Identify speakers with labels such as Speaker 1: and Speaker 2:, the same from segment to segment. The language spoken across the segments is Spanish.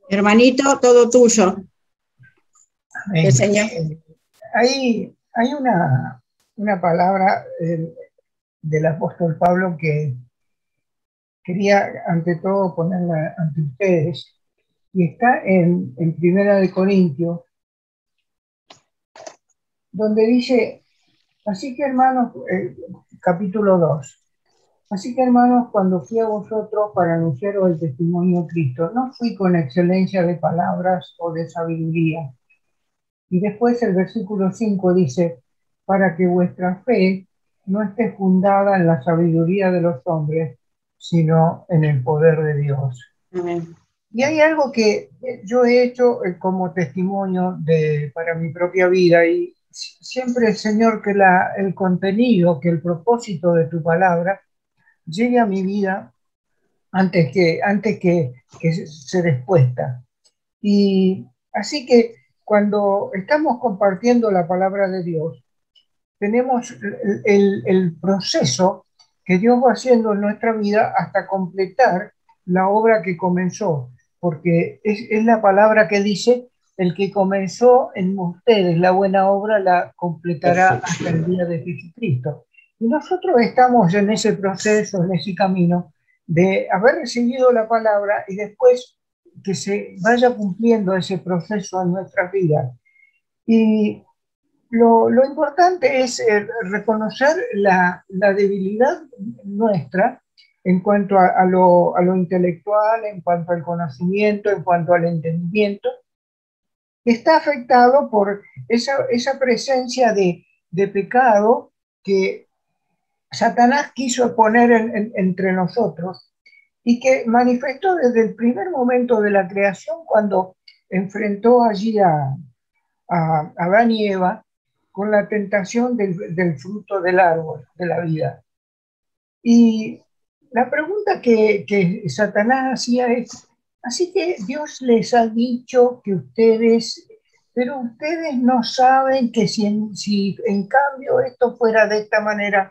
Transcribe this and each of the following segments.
Speaker 1: Hermanito, todo tuyo. El Señor.
Speaker 2: Hay una palabra del apóstol Pablo que quería ante todo ponerla ante ustedes, y está en Primera de Corintios, donde dice, así que hermanos, capítulo 2, así que hermanos, cuando fui a vosotros para anunciaros el testimonio de Cristo, no fui con excelencia de palabras o de sabiduría. Y después el versículo 5 dice, para que vuestra fe no esté fundada en la sabiduría de los hombres, sino en el poder de Dios.
Speaker 1: Amén.
Speaker 2: Y hay algo que yo he hecho como testimonio para mi propia vida, y siempre, Señor, que el contenido, que el propósito de tu palabra llegue a mi vida antes que ser expuesta. Y así que cuando estamos compartiendo la palabra de Dios, tenemos el proceso que Dios va haciendo en nuestra vida hasta completar la obra que comenzó, porque es la palabra que dice, el que comenzó en ustedes la buena obra la completará hasta el día de Jesucristo. Y nosotros estamos en ese proceso, en ese camino de haber recibido la palabra y después que se vaya cumpliendo ese proceso en nuestras vidas. Y lo importante es reconocer la debilidad nuestra en cuanto a lo intelectual, en cuanto al conocimiento, en cuanto al entendimiento, que está afectado por esa presencia de pecado que Satanás quiso poner entre nosotros y que manifestó desde el primer momento de la creación, cuando enfrentó allí a Adán y Eva con la tentación del fruto del árbol de la vida. Y la pregunta que Satanás hacía es, así que Dios les ha dicho que ustedes, pero ustedes no saben que si en cambio esto fuera de esta manera.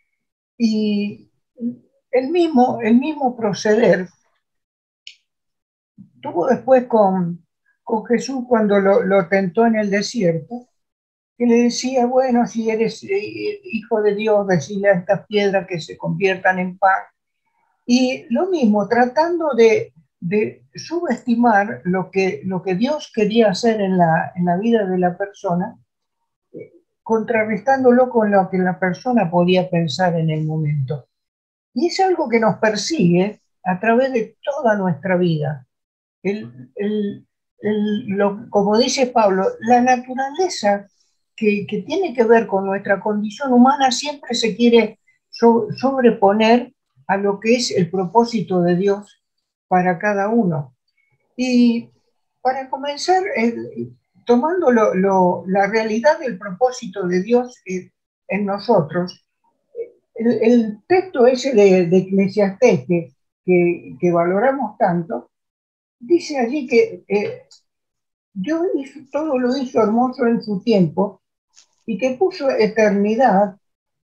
Speaker 2: Y el mismo proceder tuvo después con Jesús cuando lo tentó en el desierto, que le decía, bueno, si eres hijo de Dios, decirle a estas piedras que se conviertan en pan. Y lo mismo, tratando de subestimar lo que Dios quería hacer en la vida de la persona, contrarrestándolo con lo que la persona podía pensar en el momento. Y es algo que nos persigue a través de toda nuestra vida. Como dice Pablo, la naturaleza que tiene que ver con nuestra condición humana siempre se quiere sobreponer a lo que es el propósito de Dios para cada uno. Y para comenzar, tomando la realidad del propósito de Dios en nosotros, el texto ese de Eclesiastés que valoramos tanto, dice allí que Dios todo lo hizo hermoso en su tiempo, y que puso eternidad,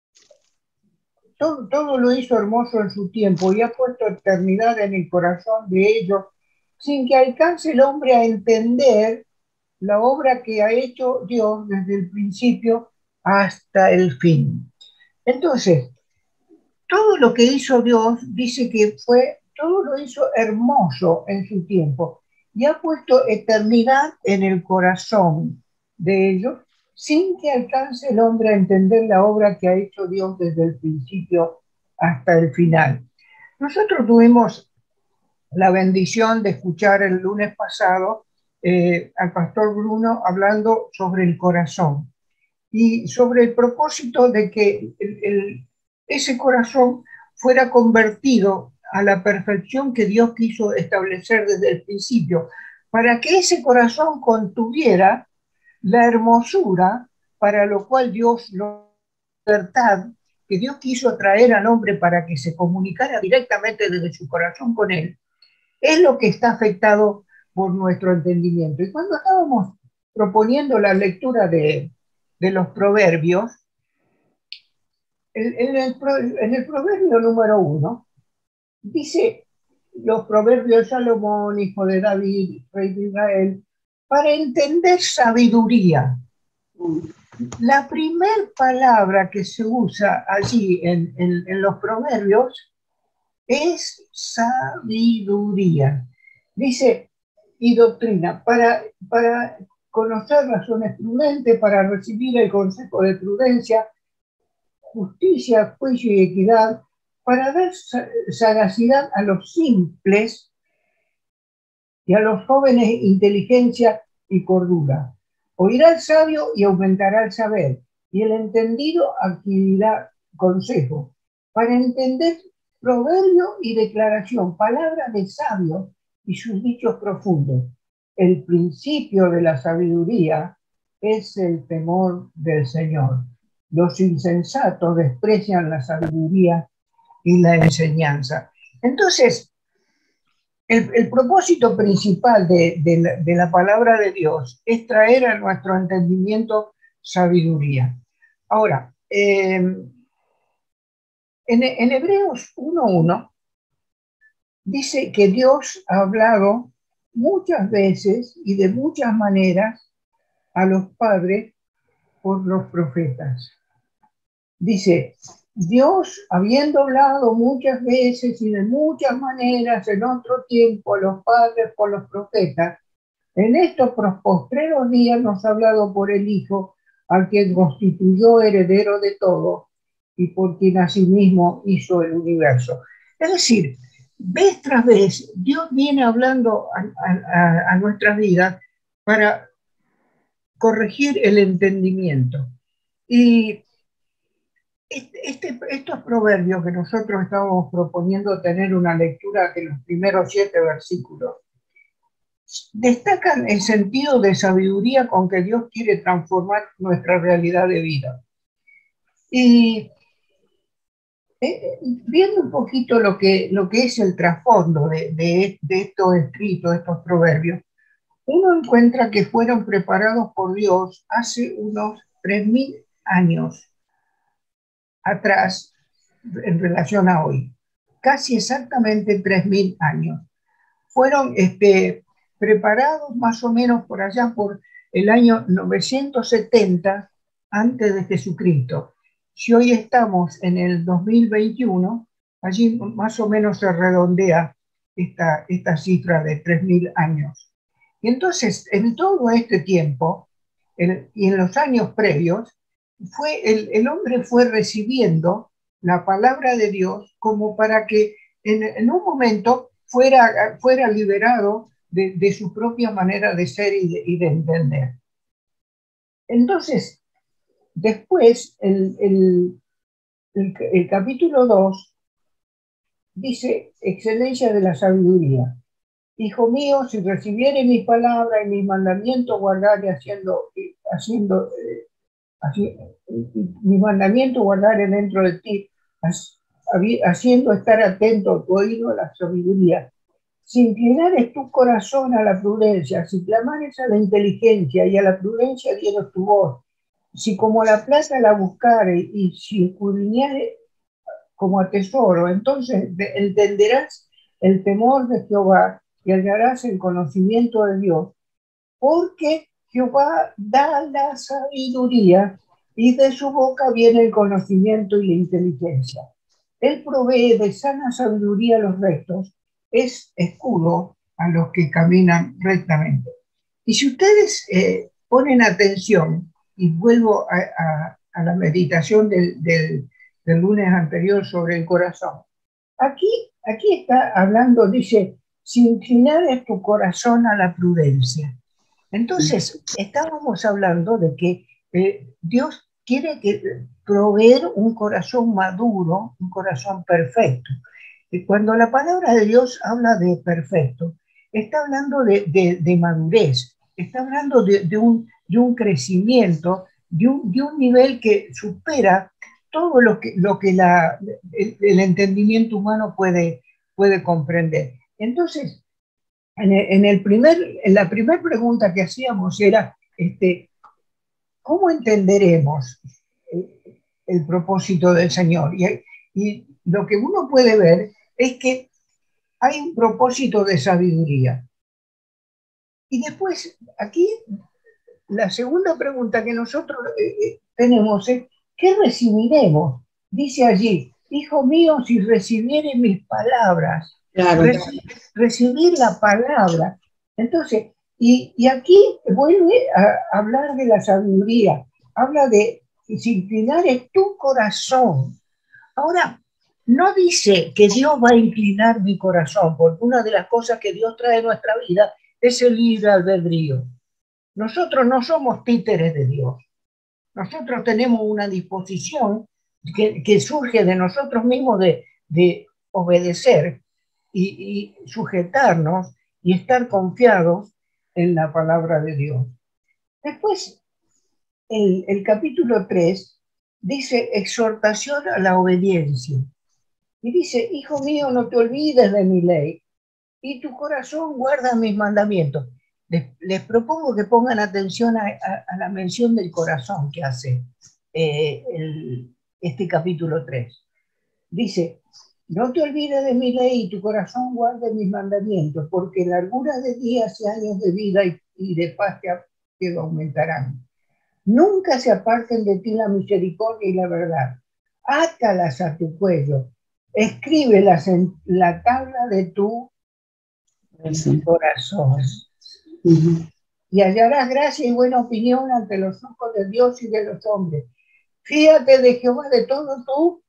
Speaker 2: todo lo hizo hermoso en su tiempo, y ha puesto eternidad en el corazón de ellos, sin que alcance el hombre a entender la obra que ha hecho Dios desde el principio hasta el fin. Entonces, todo lo que hizo Dios, dice que todo lo hizo hermoso en su tiempo, y ha puesto eternidad en el corazón de ellos, sin que alcance el hombre a entender la obra que ha hecho Dios desde el principio hasta el final. Nosotros tuvimos la bendición de escuchar el lunes pasado al pastor Bruno hablando sobre el corazón y sobre el propósito de que ese corazón fuera convertido a la perfección que Dios quiso establecer desde el principio, para que ese corazón contuviera la hermosura para lo cual Dios, la libertad que Dios quiso traer al hombre para que se comunicara directamente desde su corazón con él, es lo que está afectado por nuestro entendimiento. Y cuando estábamos proponiendo la lectura de los proverbios, en el proverbio número 1, dice los proverbios de Salomón, hijo de David, rey de Israel, para entender sabiduría. La primera palabra que se usa allí en los proverbios es sabiduría. Dice, y doctrina, para conocer razones prudentes, para recibir el consejo de prudencia, justicia, juicio y equidad, para dar sagacidad a los simples y a los jóvenes inteligencia y cordura. Oirá el sabio y aumentará el saber, y el entendido adquirirá consejo. Para entender proverbio y declaración, palabra de sabio y sus dichos profundos. El principio de la sabiduría es el temor del Señor. Los insensatos desprecian la sabiduría y la enseñanza. Entonces, el propósito principal de la palabra de Dios es traer a nuestro entendimiento sabiduría. Ahora, en Hebreos 1:1 dice que Dios ha hablado muchas veces y de muchas maneras a los padres por los profetas. Dice, Dios, habiendo hablado muchas veces y de muchas maneras en otro tiempo a los padres por los profetas, en estos postreros días nos ha hablado por el Hijo, al quien constituyó heredero de todo y por quien asimismo hizo el universo. Es decir, vez tras vez, Dios viene hablando a nuestras vidas para corregir el entendimiento. Y estos proverbios que nosotros estamos proponiendo tener una lectura de los primeros 7 versículos, destacan el sentido de sabiduría con que Dios quiere transformar nuestra realidad de vida. Y viendo un poquito lo que es el trasfondo de estos escritos, estos proverbios, uno encuentra que fueron preparados por Dios hace unos 3000 años atrás en relación a hoy. Casi exactamente 3000 años. Fueron preparados más o menos por allá por el año 970 antes de Jesucristo. Si hoy estamos en el 2021, allí más o menos se redondea esta cifra de 3000 años. Y entonces, en todo este tiempo, y en los años previos, el hombre fue recibiendo la palabra de Dios como para que en un momento fuera liberado de su propia manera de ser y de entender. Entonces, después, el capítulo 2 dice, excelencia de la sabiduría. Hijo mío, si recibiere mis palabras y mis mandamientos, guardaré mis mandamientos guardaré dentro de ti, haciendo estar atento a tu oído a la sabiduría. Si inclinares tu corazón a la prudencia, si clamares a la inteligencia y a la prudencia dieres tu voz, si como la plata la buscares y si escudriñares como a tesoro, entonces entenderás el temor de Jehová y hallarás el conocimiento de Dios, porque Jehová da la sabiduría y de su boca viene el conocimiento y la inteligencia. Él provee de sana sabiduría a los rectos, es escudo a los que caminan rectamente. Y si ustedes ponen atención, y vuelvo a la meditación del lunes anterior sobre el corazón, aquí está hablando, dice, si inclinares tu corazón a la prudencia. Entonces, estábamos hablando de que Dios quiere proveer un corazón maduro, un corazón perfecto. Y cuando la palabra de Dios habla de perfecto, está hablando de madurez, está hablando de un crecimiento, de un nivel que supera todo lo que el entendimiento humano puede comprender. Entonces, en la primera pregunta que hacíamos era, ¿cómo entenderemos el propósito del Señor? Y lo que uno puede ver es que hay un propósito de sabiduría. Y después, aquí, la segunda pregunta que nosotros tenemos es, ¿qué recibiremos? Dice allí, hijo mío, si recibieres mis palabras,
Speaker 1: Claro.
Speaker 2: recibir la palabra. Entonces, y aquí vuelve a hablar de la sabiduría, habla de inclinar tu corazón. Ahora, no dice que Dios va a inclinar mi corazón, porque una de las cosas que Dios trae a nuestra vida es el libre albedrío. Nosotros no somos títeres de Dios. Nosotros tenemos una disposición que surge de nosotros mismos de obedecer y sujetarnos y estar confiados en la palabra de Dios. Después, el capítulo 3 dice exhortación a la obediencia. Y dice, hijo mío, no te olvides de mi ley y tu corazón guarda mis mandamientos. Les propongo que pongan atención a la mención del corazón que hace este capítulo 3. Dice, no te olvides de mi ley y tu corazón guarde mis mandamientos, porque largura de días y años de vida y de paz te aumentarán. Nunca se aparten de ti la misericordia y la verdad. Átalas a tu cuello. Escríbelas en la tabla de tu corazón. Y hallarás gracia y buena opinión ante los ojos de Dios y de los hombres. Fíjate de Jehová de todo tu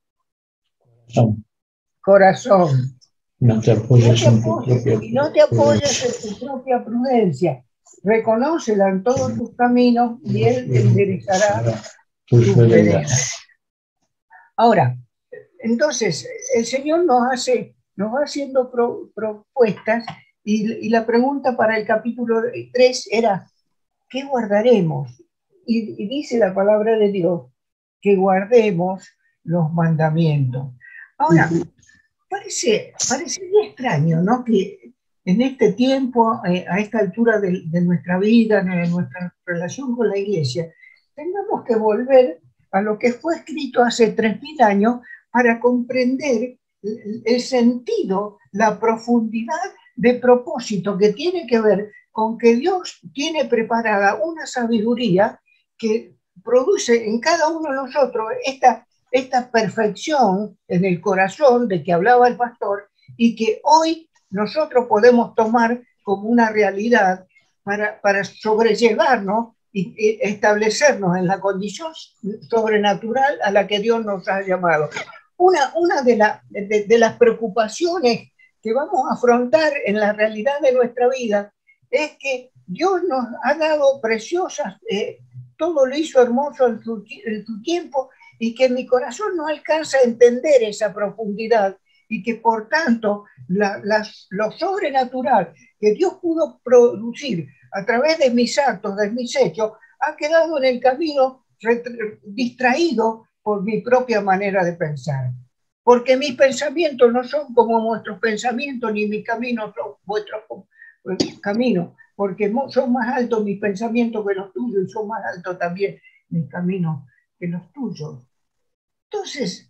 Speaker 2: corazón.
Speaker 3: No te apoyes en tu propia
Speaker 2: y no te apoyes en tu propia prudencia. Reconócela en todos tus caminos y Él enderezará tus veredas. Ahora, entonces, el Señor nos va haciendo propuestas y la pregunta para el capítulo 3 era, ¿qué guardaremos? Y dice la palabra de Dios que guardemos los mandamientos. Ahora, parece extraño, ¿no? Que en este tiempo, a esta altura de nuestra vida, de nuestra relación con la iglesia, tengamos que volver a lo que fue escrito hace 3000 años para comprender el sentido, la profundidad de propósito que tiene que ver con que Dios tiene preparada una sabiduría que produce en cada uno de nosotros esta perfección en el corazón de que hablaba el pastor y que hoy nosotros podemos tomar como una realidad para sobrellevarnos y establecernos en la condición sobrenatural a la que Dios nos ha llamado. Una de las preocupaciones que vamos a afrontar en la realidad de nuestra vida es que Dios nos ha dado preciosas, todo lo hizo hermoso en su tiempo, y que mi corazón no alcanza a entender esa profundidad y que por tanto lo sobrenatural que Dios pudo producir a través de mis actos, de mis hechos, ha quedado en el camino distraído por mi propia manera de pensar. Porque mis pensamientos no son como vuestros pensamientos, ni mis caminos son vuestros caminos, porque son más altos mis pensamientos que los tuyos y son más altos también mis caminos que los tuyos. Entonces,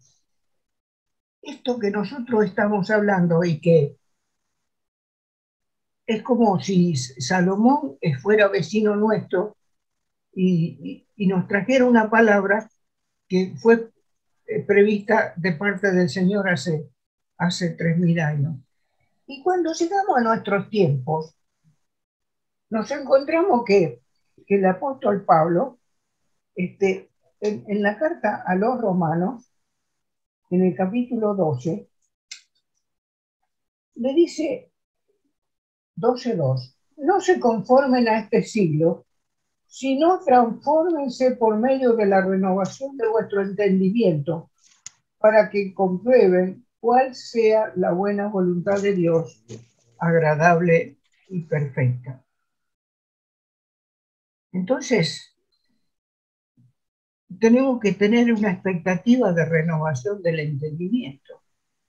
Speaker 2: esto que nosotros estamos hablando y que es como si Salomón fuera vecino nuestro y nos trajera una palabra que fue prevista de parte del Señor hace 3000 años. Y cuando llegamos a nuestros tiempos, nos encontramos que el apóstol Pablo, en la carta a los romanos, en el capítulo 12, le dice 12:2, no se conformen a este siglo, sino transfórmense por medio de la renovación de vuestro entendimiento, para que comprueben cuál sea la buena voluntad de Dios, agradable y perfecta. Entonces, tenemos que tener una expectativa de renovación del entendimiento.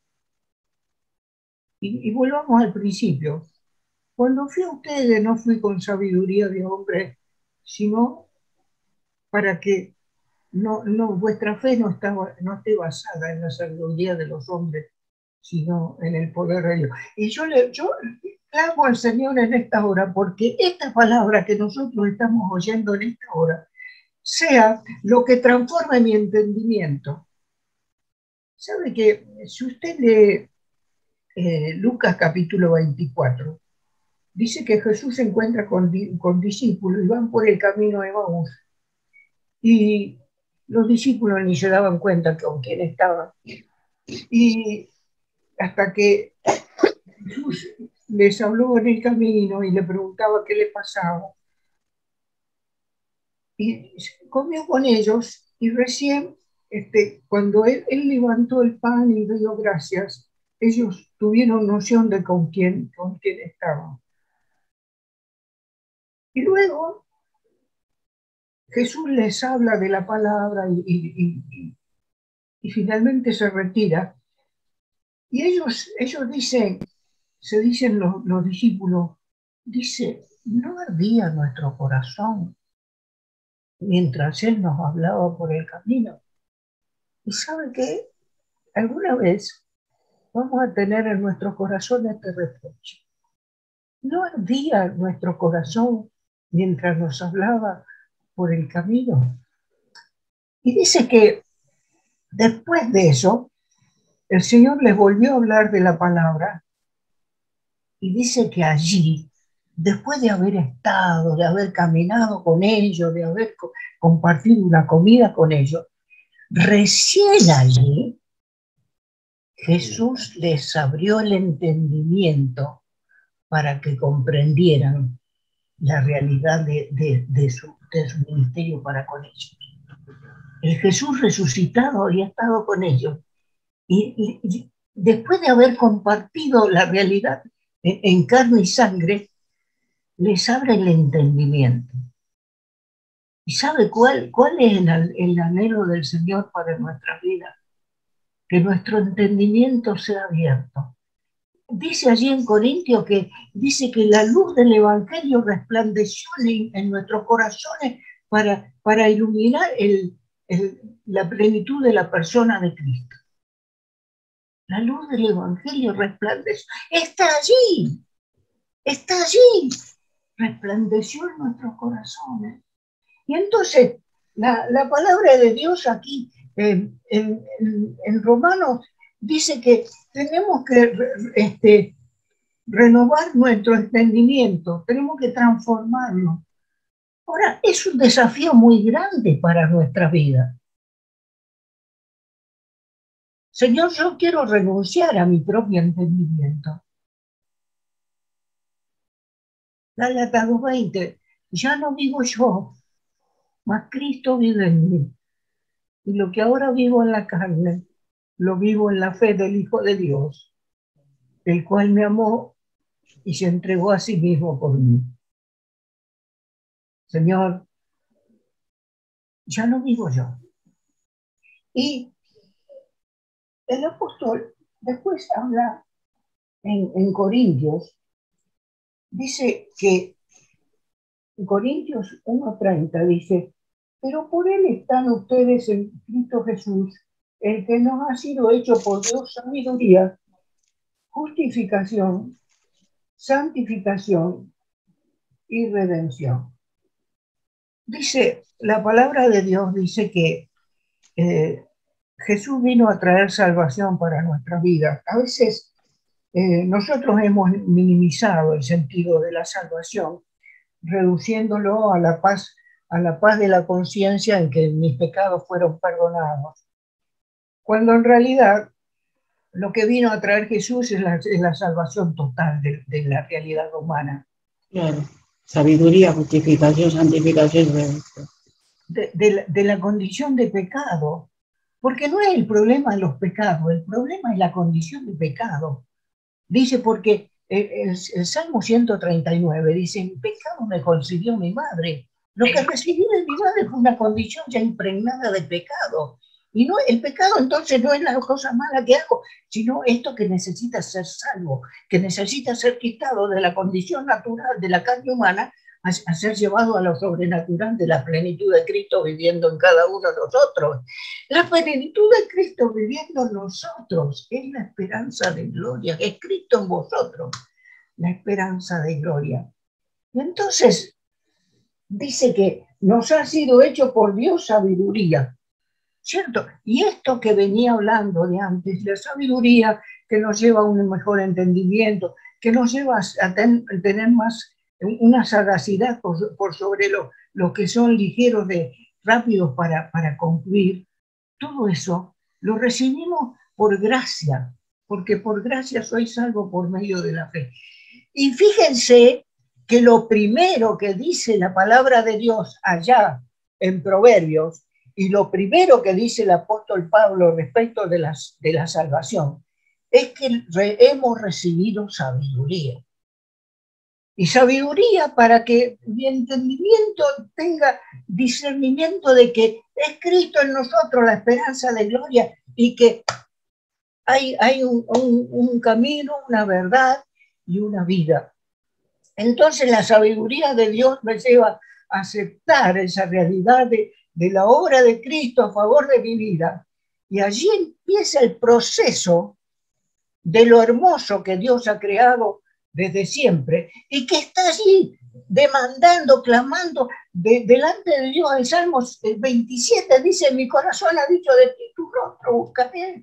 Speaker 2: Y volvamos al principio. Cuando fui a ustedes no fui con sabiduría de hombre, sino para que vuestra fe no esté basada en la sabiduría de los hombres, sino en el poder de Dios. Y yo clamo al Señor en esta hora, porque esta palabra que nosotros estamos oyendo en esta hora sea lo que transforme mi entendimiento. ¿Sabe que si usted lee Lucas capítulo 24, dice que Jesús se encuentra con discípulos y van por el camino de Emaús? Y los discípulos ni se daban cuenta con quién estaban. Y hasta que Jesús les habló en el camino y le preguntaba qué le pasaba. Y comió con ellos y recién, cuando él levantó el pan y dio gracias, ellos tuvieron noción de con quién estaban. Y luego Jesús les habla de la palabra y finalmente se retira. Y ellos se dicen los discípulos, dice, ¿no ardía nuestro corazón mientras Él nos hablaba por el camino? ¿Y sabe qué? Alguna vez vamos a tener en nuestro corazón este reproche. ¿No ardía nuestro corazón mientras nos hablaba por el camino? Y dice que después de eso, el Señor les volvió a hablar de la palabra y dice que allí, después de haber estado, de haber caminado con ellos, de haber compartido una comida con ellos, recién allí Jesús les abrió el entendimiento para que comprendieran la realidad de su ministerio para con ellos. El Jesús resucitado había estado con ellos y después de haber compartido la realidad en carne y sangre, les abre el entendimiento. ¿Y sabe cuál es el anhelo del Señor para nuestra vida? Que nuestro entendimiento sea abierto. Dice allí en Corintios dice que la luz del Evangelio resplandeció en nuestros corazones para iluminar la plenitud de la persona de Cristo. La luz del Evangelio resplandeció. Está allí, resplandeció en nuestros corazones. Y entonces, la palabra de Dios aquí, en Romanos, dice que tenemos que renovar nuestro entendimiento, tenemos que transformarnos. Ahora, es un desafío muy grande para nuestra vida. Señor, yo quiero renunciar a mi propio entendimiento. Gálatas 2:20, ya no vivo yo, mas Cristo vive en mí. Y lo que ahora vivo en la carne, lo vivo en la fe del Hijo de Dios, el cual me amó y se entregó a sí mismo por mí. Señor, ya no vivo yo. Y el apóstol después habla en Corintios, dice que en Corintios 1:30 dice, pero por él están ustedes en Cristo Jesús, el que nos ha sido hecho por Dios sabiduría, justificación, santificación y redención. Dice, la palabra de Dios dice que Jesús vino a traer salvación para nuestra vida. A veces nosotros hemos minimizado el sentido de la salvación, reduciéndolo a la paz de la conciencia en que mis pecados fueron perdonados. Cuando en realidad lo que vino a traer Jesús es la salvación total de la realidad humana.
Speaker 1: Claro. Sabiduría, justificación, santificación y redención.
Speaker 2: De la condición de pecado. Porque no es el problema de los pecados, el problema es la condición de pecado. Dice, porque el Salmo 139 dice, en pecado me concibió mi madre. Lo que recibí de mi madre fue una condición ya impregnada de pecado. Y no, el pecado entonces no es la cosa mala que hago, sino esto que necesita ser salvo, que necesita ser quitado de la condición natural de la carne humana a ser llevado a lo sobrenatural de la plenitud de Cristo viviendo en cada uno de nosotros. La plenitud de Cristo viviendo en nosotros es la esperanza de gloria, es Cristo en vosotros, la esperanza de gloria. Y entonces dice que nos ha sido hecho por Dios sabiduría, ¿cierto? Y esto que venía hablando de antes, la sabiduría que nos lleva a un mejor entendimiento, que nos lleva a tener más una sagacidad por sobre lo que son ligeros, rápidos para concluir. Todo eso lo recibimos por gracia, porque por gracia soy salvo por medio de la fe. Y fíjense que lo primero que dice la palabra de Dios allá en Proverbios, y lo primero que dice el apóstol Pablo respecto de la salvación, es que hemos recibido sabiduría. Y sabiduría para que mi entendimiento tenga discernimiento de que es Cristo en nosotros la esperanza de gloria y que hay un camino, una verdad y una vida. Entonces la sabiduría de Dios me lleva a aceptar esa realidad de la obra de Cristo a favor de mi vida. Y allí empieza el proceso de lo hermoso que Dios ha creado desde siempre y que está allí demandando, clamando delante de Dios. En Salmos 27 dice: mi corazón ha dicho de ti, tu rostro buscaré.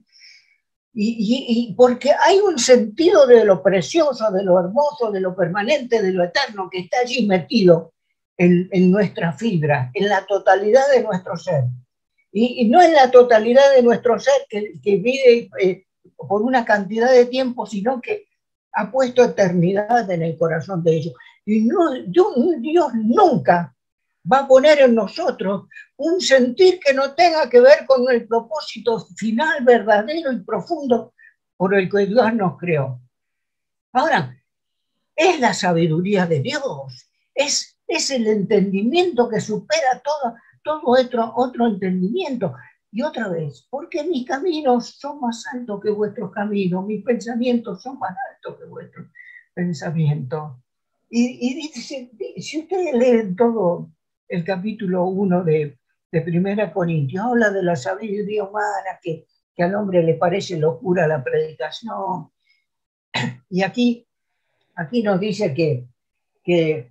Speaker 2: Y porque hay un sentido de lo precioso, de lo hermoso, de lo permanente, de lo eterno que está allí metido en nuestra fibra, en la totalidad de nuestro ser. Y no en la totalidad de nuestro ser que vive por una cantidad de tiempo, sino que ha puesto eternidad en el corazón de ellos. Y no, Dios nunca va a poner en nosotros un sentir que no tenga que ver con el propósito final, verdadero y profundo por el que Dios nos creó. Ahora, es la sabiduría de Dios, es el entendimiento que supera todo otro entendimiento. Y otra vez, porque mis caminos son más altos que vuestros caminos, mis pensamientos son más altos que vuestros pensamientos. Y dice, si ustedes leen todo el capítulo 1 de 1 Corintios, habla de la sabiduría humana, que al hombre le parece locura la predicación. Y aquí nos dice que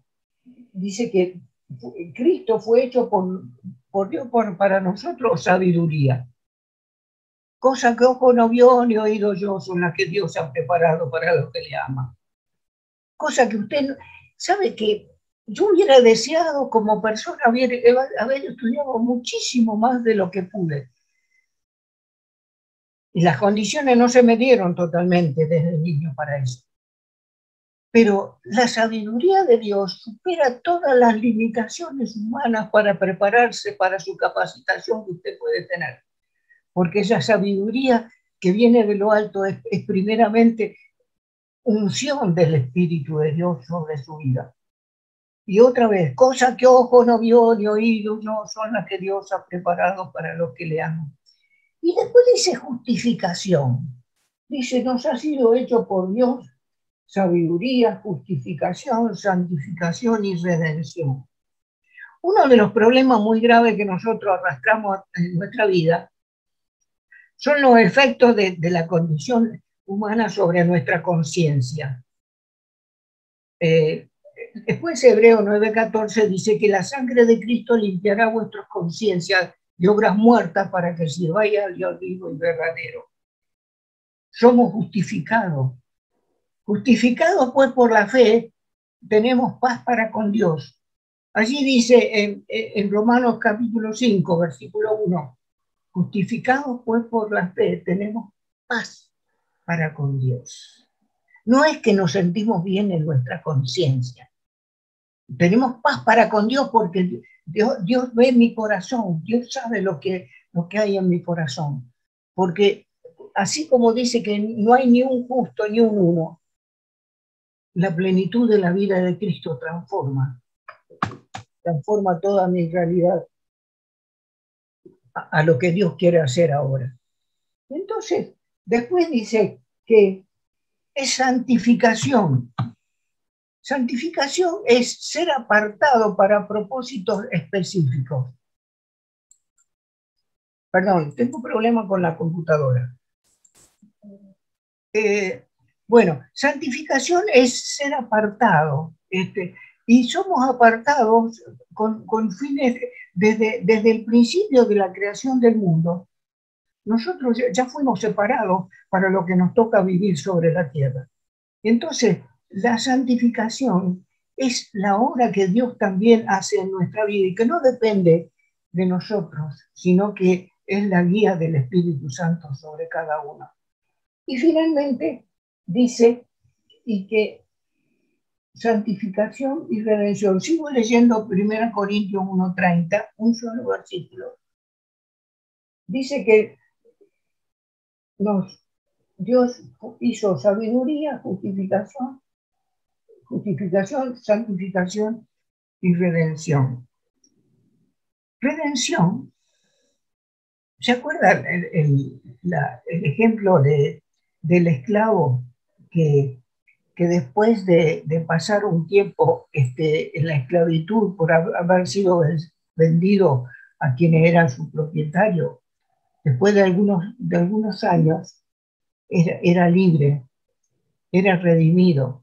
Speaker 2: Cristo fue hecho por Dios para nosotros sabiduría. Cosa que ojo no vio ni oído yo son las que Dios ha preparado para los que le aman. Cosa que usted sabe que yo hubiera deseado como persona haber estudiado muchísimo más de lo que pude. Y las condiciones no se me dieron totalmente desde niño para eso. Pero la sabiduría de Dios supera todas las limitaciones humanas para prepararse para su capacitación que usted puede tener. Porque esa sabiduría que viene de lo alto es primeramente unción del Espíritu de Dios sobre su vida. Y otra vez, cosas que ojo no vio ni oído no son las que Dios ha preparado para los que le aman. Y después dice justificación. Dice, nos ha sido hecho por Dios sabiduría, justificación, santificación y redención. Uno de los problemas muy graves que nosotros arrastramos en nuestra vida son los efectos de la condición humana sobre nuestra conciencia. Después Hebreo 9:14 dice que la sangre de Cristo limpiará vuestras conciencias de obras muertas para que sirváis al Dios vivo y verdadero. Somos justificados. Justificados pues por la fe, tenemos paz para con Dios. Allí dice en Romanos capítulo 5, versículo 1, justificados pues por la fe, tenemos paz para con Dios. No es que nos sentimos bien en nuestra conciencia. Tenemos paz para con Dios porque Dios ve mi corazón, Dios sabe lo que hay en mi corazón. Porque así como dice que no hay ni un justo ni un uno, la plenitud de la vida de Cristo transforma toda mi realidad a lo que Dios quiere hacer ahora. Entonces, después dice que es santificación. Santificación es ser apartado para propósitos específicos. Perdón, tengo un problema con la computadora. Bueno, santificación es ser apartado, y somos apartados con fines desde el principio de la creación del mundo. Nosotros ya fuimos separados para lo que nos toca vivir sobre la tierra. Entonces, la santificación es la obra que Dios también hace en nuestra vida y que no depende de nosotros, sino que es la guía del Espíritu Santo sobre cada uno. Y finalmente dice, y que santificación y redención. Sigo leyendo 1 Corintios 1:30, un solo versículo. Dice que Dios hizo sabiduría, justificación, santificación y redención. Redención, ¿se acuerdan el ejemplo del esclavo que después de pasar un tiempo en la esclavitud por haber sido vendido a quienes eran su propietario, después de algunos años era libre, era redimido?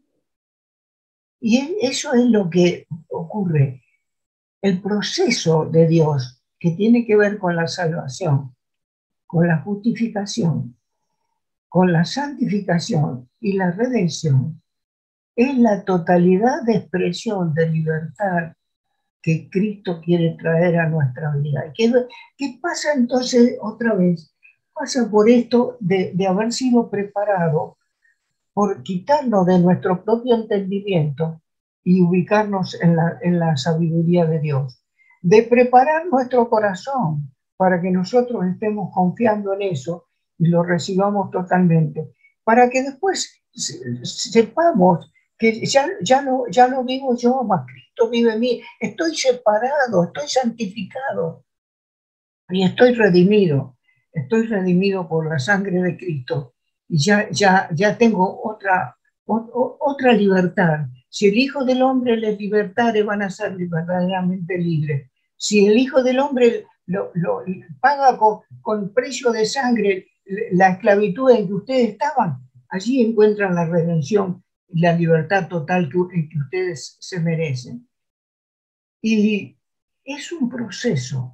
Speaker 2: Y eso es lo que ocurre. El proceso de Dios que tiene que ver con la salvación, con la justificación, con la santificación y la redención, es la totalidad de expresión de libertad que Cristo quiere traer a nuestra vida. ¿Qué pasa entonces otra vez? Pasa por esto de haber sido preparado, por quitarnos de nuestro propio entendimiento y ubicarnos en la sabiduría de Dios, de preparar nuestro corazón para que nosotros estemos confiando en eso y lo recibamos totalmente, para que después sepamos que ya no vivo yo, más Cristo vive en mí. Estoy separado, estoy santificado y estoy redimido. Estoy redimido por la sangre de Cristo y ya tengo otra libertad. Si el Hijo del Hombre les libertare, van a ser verdaderamente libres. Si el Hijo del Hombre lo paga con precio de sangre la esclavitud en que ustedes estaban, allí encuentran la redención y la libertad total que ustedes se merecen. Y es un proceso.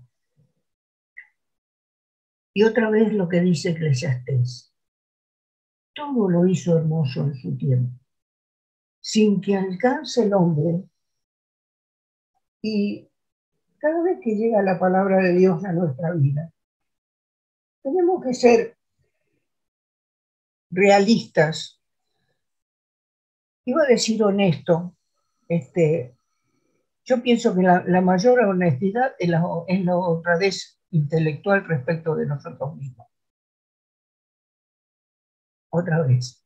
Speaker 2: Y otra vez lo que dice Eclesiastés: todo lo hizo hermoso en su tiempo, sin que alcance el hombre. Y cada vez que llega la palabra de Dios a nuestra vida, tenemos que ser realistas. Iba a decir honesto. Yo pienso que la mayor honestidad es la honradez intelectual respecto de nosotros mismos. Otra vez.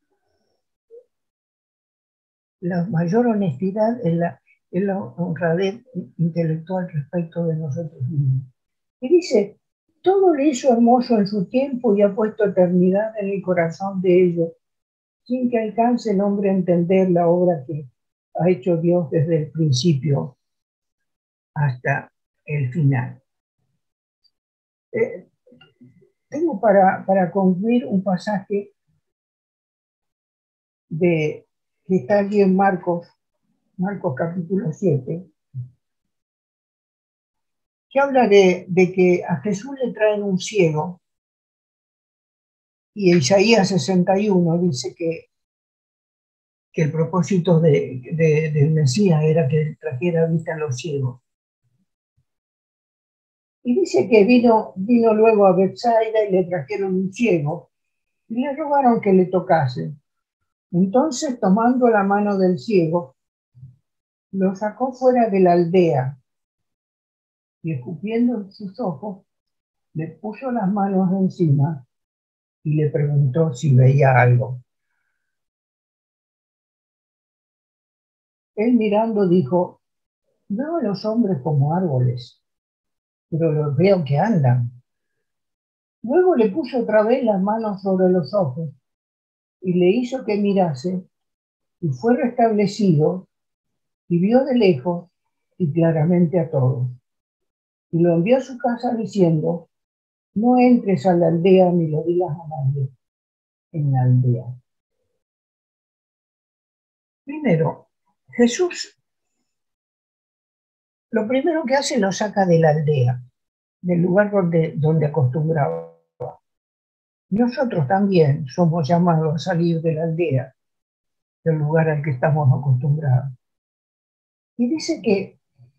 Speaker 2: La mayor honestidad es la honradez intelectual respecto de nosotros mismos. Y dice, todo le hizo hermoso en su tiempo y ha puesto eternidad en el corazón de ellos, sin que alcance el hombre a entender la obra que ha hecho Dios desde el principio hasta el final. Tengo para concluir un pasaje que está aquí en Marcos capítulo 7, que habla de que a Jesús le traen un ciego, y Isaías 61 dice que el propósito del Mesías era que trajera vista a los ciegos. Y dice que vino luego a Betsaida y le trajeron un ciego y le rogaron que le tocase. Entonces, tomando la mano del ciego, lo sacó fuera de la aldea y, escupiendo en sus ojos, le puso las manos encima y le preguntó si veía algo. Él, mirando, dijo: veo a los hombres como árboles, pero los veo que andan. Luego le puso otra vez las manos sobre los ojos y le hizo que mirase, y fue restablecido y vio de lejos y claramente a todos. Y lo envió a su casa diciendo, no entres a la aldea ni lo digas a nadie en la aldea. Primero, Jesús lo primero que hace lo saca de la aldea, del lugar donde acostumbraba. Nosotros también somos llamados a salir de la aldea, del lugar al que estamos acostumbrados. Y dice que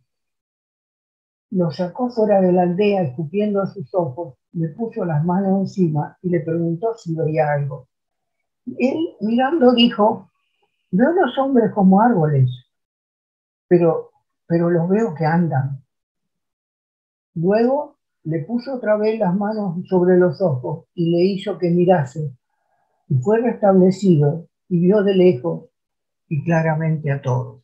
Speaker 2: lo sacó fuera de la aldea, escupiendo a sus ojos, le puso las manos encima y le preguntó si veía algo. Él, mirando, dijo, veo los hombres como árboles, pero los veo que andan. Luego le puso otra vez las manos sobre los ojos y le hizo que mirase, y fue restablecido y vio de lejos y claramente a todos.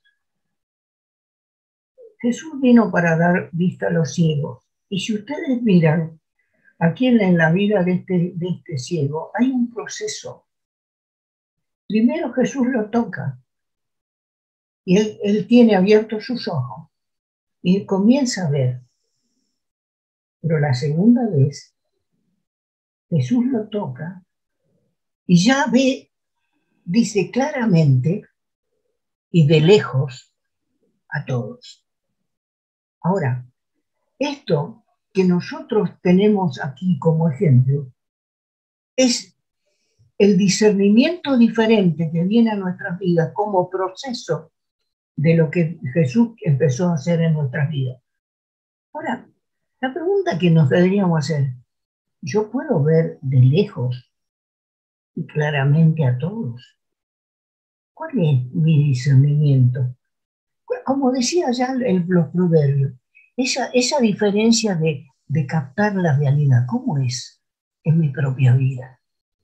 Speaker 2: Jesús vino para dar vista a los ciegos, y si ustedes miran aquí en la vida de este ciego, hay un proceso. Primero Jesús lo toca, y él tiene abiertos sus ojos, y comienza a ver. Pero la segunda vez, Jesús lo toca, y ya ve, dice claramente, y de lejos, a todos. Ahora, esto que nosotros tenemos aquí como ejemplo, es el discernimiento diferente que viene a nuestras vidas como proceso de lo que Jesús empezó a hacer en nuestras vidas. Ahora, la pregunta que nos deberíamos hacer, ¿yo puedo ver de lejos y claramente a todos? ¿Cuál es mi discernimiento? Como decía ya los proverbios, esa diferencia de captar la realidad, ¿cómo es en mi propia vida?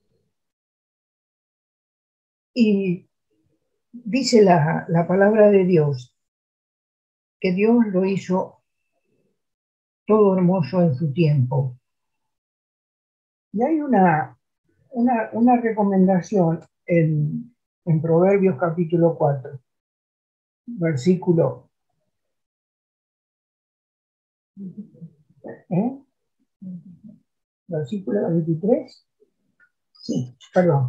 Speaker 2: Y dice la palabra de Dios, que Dios lo hizo todo hermoso en su tiempo. Y hay una recomendación en Proverbios capítulo 4, versículo, versículo 23. Sí, perdón.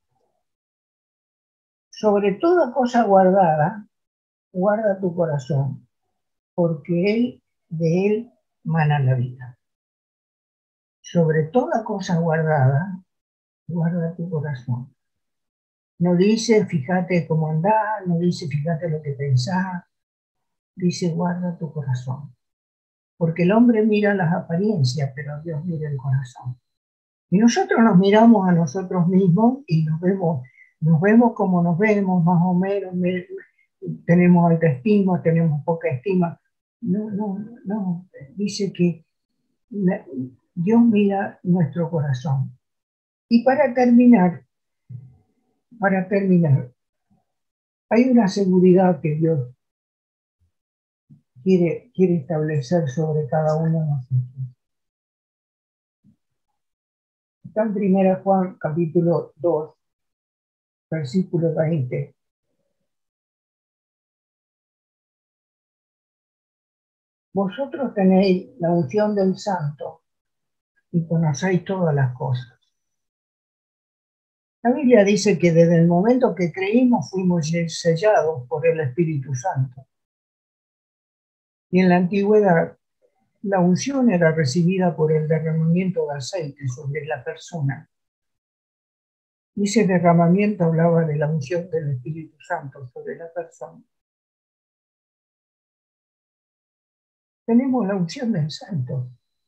Speaker 2: Sobre toda cosa guardada, guarda tu corazón, porque de él mana la vida. Sobre toda cosa guardada, guarda tu corazón. No dice, fíjate cómo andás, no dice, fíjate lo que pensás, dice, guarda tu corazón. Porque el hombre mira las apariencias, pero Dios mira el corazón. Y nosotros nos miramos a nosotros mismos y nos vemos como nos vemos, más o menos, tenemos alta estima, tenemos poca estima. No, dice que Dios mira nuestro corazón. Y para terminar, hay una seguridad que Dios quiere establecer sobre cada uno de nosotros. Está en 1 Juan capítulo 2, versículo 20. Vosotros tenéis la unción del Santo y conocéis todas las cosas. La Biblia dice que desde el momento que creímos fuimos sellados por el Espíritu Santo. Y en la antigüedad, la unción era recibida por el derramamiento de aceite sobre la persona. Y ese derramamiento hablaba de la unción del Espíritu Santo sobre la persona. Tenemos la unción del Santo.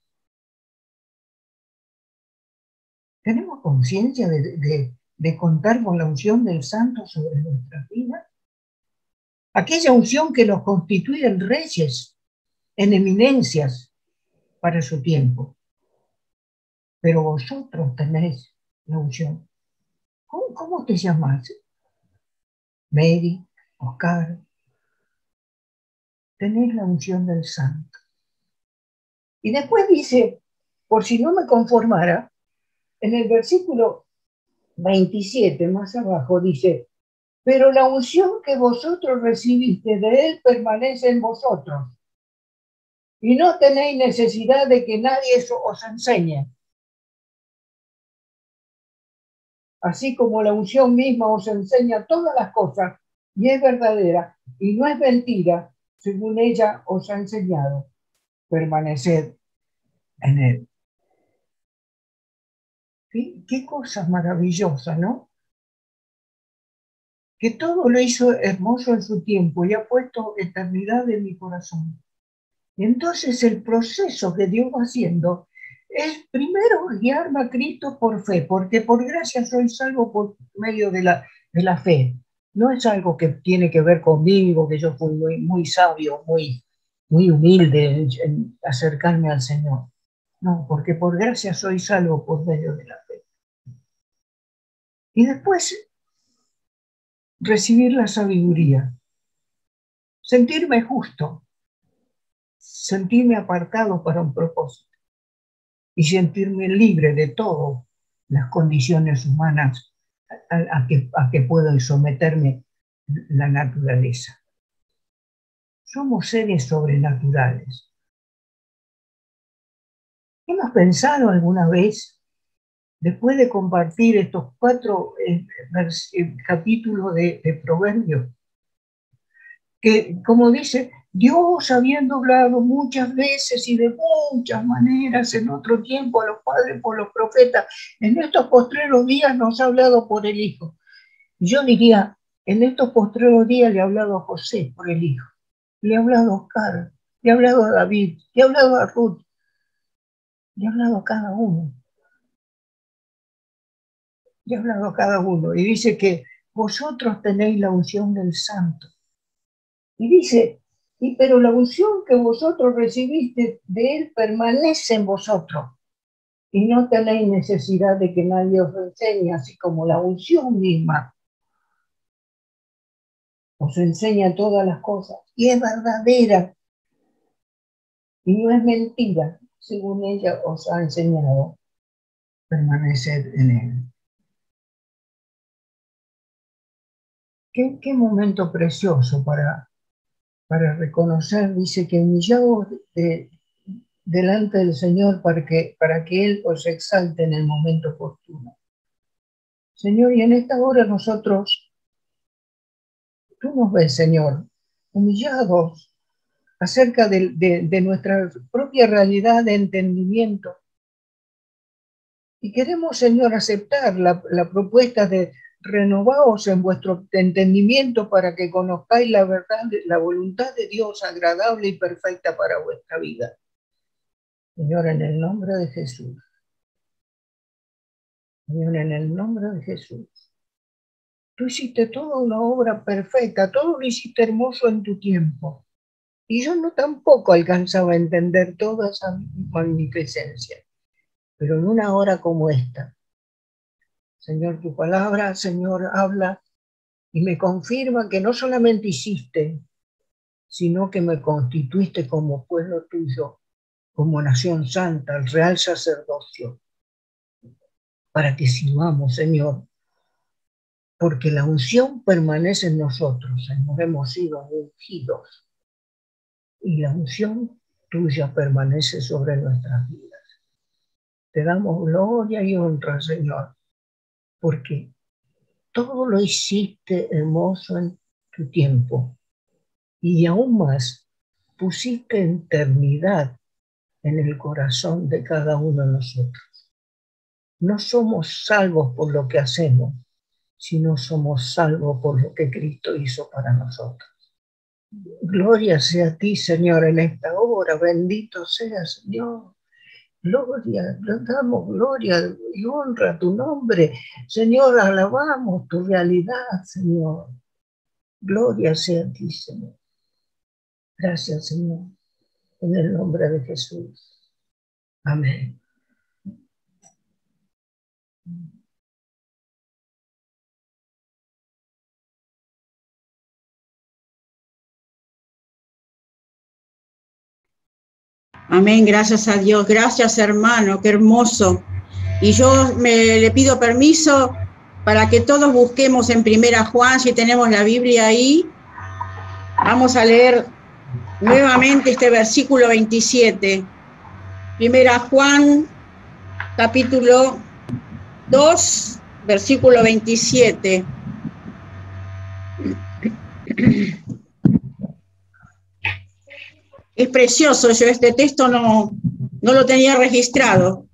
Speaker 2: ¿Tenemos conciencia de contar con la unción del Santo sobre nuestras vidas? Aquella unción que nos constituye en reyes, en eminencias para su tiempo. Pero vosotros tenéis la unción. ¿Cómo te llamas? Mary, Oscar. Tenéis la unción del Santo. Y después dice, por si no me conformara, en el versículo 27, más abajo, dice, pero la unción que vosotros recibiste de Él permanece en vosotros. Y no tenéis necesidad de que nadie os enseñe. Así como la unción misma os enseña todas las cosas, y es verdadera, y no es mentira, según ella os ha enseñado, permaneced en Él. Qué cosa maravillosa, ¿no? Que todo lo hizo hermoso en su tiempo y ha puesto eternidad en mi corazón. Y entonces el proceso que Dios va haciendo es primero guiarme a Cristo por fe, porque por gracia soy salvo por medio de la fe. No es algo que tiene que ver conmigo, que yo fui muy sabio, muy humilde en acercarme al Señor. No, porque por gracia soy salvo por medio de la fe. Y después recibir la sabiduría, sentirme justo, sentirme apartado para un propósito y sentirme libre de todas las condiciones humanas a que puedo someterme la naturaleza. Somos seres sobrenaturales. ¿Hemos pensado alguna vez, después de compartir estos 4 capítulos de Proverbios, que, como dice, Dios, habiendo hablado muchas veces y de muchas maneras en otro tiempo a los padres por los profetas, en estos postreros días nos ha hablado por el Hijo? Yo diría, en estos postreros días le ha hablado a José por el Hijo, le ha hablado a Oscar, le ha hablado a David, le ha hablado a Ruth, le ha hablado a cada uno. Le ha hablado a cada uno. Y dice que vosotros tenéis la unción del Santo. Y dice, pero la unción que vosotros recibiste de Él permanece en vosotros. Y no tenéis necesidad de que nadie os enseñe, así como la unción misma os enseña todas las cosas. Y es verdadera. Y no es mentira, según ella os ha enseñado. Permaneced en Él. Qué momento precioso para reconocer, dice que humillaos delante del Señor para que Él os exalte en el momento oportuno. Señor, y en esta hora nosotros, tú nos ves, Señor, humillados acerca de nuestra propia realidad de entendimiento. Y queremos, Señor, aceptar la propuesta de renovaos en vuestro entendimiento para que conozcáis la verdad, la voluntad de Dios agradable y perfecta para vuestra vida. Señor, en el nombre de Jesús. Señor, en el nombre de Jesús. Tú hiciste toda una obra perfecta, todo lo hiciste hermoso en tu tiempo. Y yo tampoco alcanzaba a entender toda esa magnificencia. Pero en una hora como esta, Señor, tu palabra, Señor, habla y me confirma que no solamente hiciste, sino que me constituiste como pueblo tuyo, como nación santa, el real sacerdocio, para que sirvamos, Señor, porque la unción permanece en nosotros, Señor, hemos sido ungidos, y la unción tuya permanece sobre nuestras vidas. Te damos gloria y honra, Señor, porque todo lo hiciste hermoso en tu tiempo, y aún más pusiste eternidad en el corazón de cada uno de nosotros. No somos salvos por lo que hacemos, sino somos salvos por lo que Cristo hizo para nosotros. Gloria sea a ti, Señor, en esta hora. Bendito sea, Señor. Gloria, damos gloria y honra a tu nombre. Señor, alabamos tu realidad, Señor. Gloria sea a ti, Señor. Gracias, Señor. En el nombre de Jesús. Amén.
Speaker 1: Amén, gracias a Dios. Gracias, hermano, qué hermoso. Y yo le pido permiso para que todos busquemos en 1 Juan, si tenemos la Biblia ahí. Vamos a leer nuevamente este versículo 27. 1 Juan, capítulo 2, versículo 27. Es precioso, yo este texto no lo tenía registrado.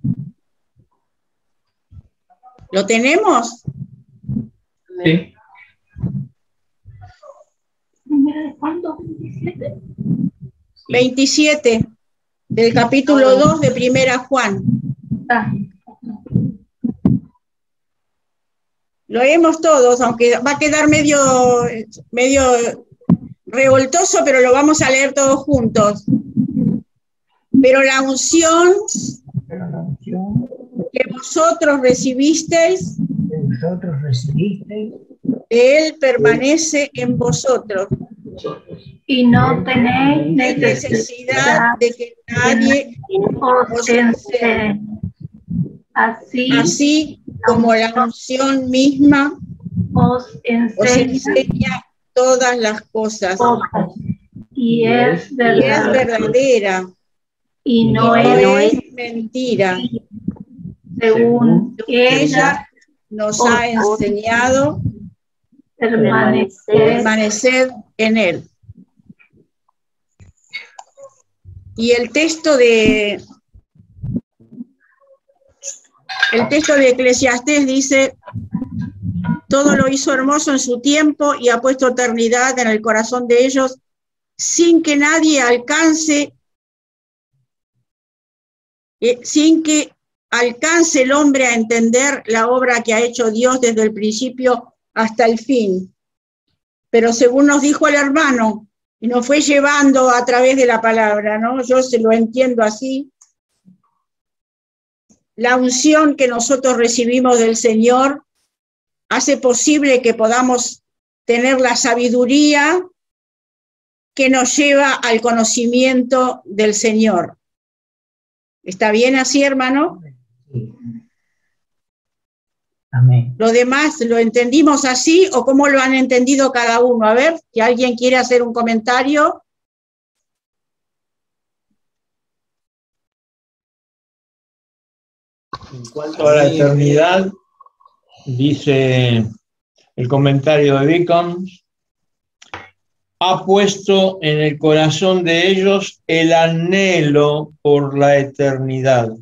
Speaker 1: ¿Lo tenemos?
Speaker 3: Sí.
Speaker 4: ¿Cuándo?
Speaker 1: 27 del capítulo 2 de 1 Juan. Lo leemos todos, aunque va a quedar medio revoltoso, pero lo vamos a leer todos juntos. Pero la unción que vosotros recibisteis, Él permanece en vosotros.
Speaker 4: Y no tenéis
Speaker 1: necesidad de que nadie os enseñe. Así como la unción misma
Speaker 4: os
Speaker 1: enseña todas las cosas.
Speaker 4: Y es
Speaker 1: verdadera.
Speaker 4: Y no
Speaker 1: es mentira.
Speaker 4: Según
Speaker 1: ella nos ha enseñado permanecer en él. Y el texto de Eclesiastés dice: todo lo hizo hermoso en su tiempo y ha puesto eternidad en el corazón de ellos, sin que nadie alcance, sin que alcance el hombre a entender la obra que ha hecho Dios desde el principio hasta el fin. Pero según nos dijo el hermano, y nos fue llevando a través de la palabra, ¿no? Yo se lo entiendo así. La unción que nosotros recibimos del Señor hace posible que podamos tener la sabiduría que nos lleva al conocimiento del Señor. ¿Está bien así, hermano?
Speaker 2: Amén.
Speaker 1: ¿Lo demás lo entendimos así o cómo lo han entendido cada uno? A ver, si alguien quiere hacer un comentario.
Speaker 3: En cuanto a la eternidad, dice el comentario de Beacons, ha puesto en el corazón de ellos el anhelo por la eternidad.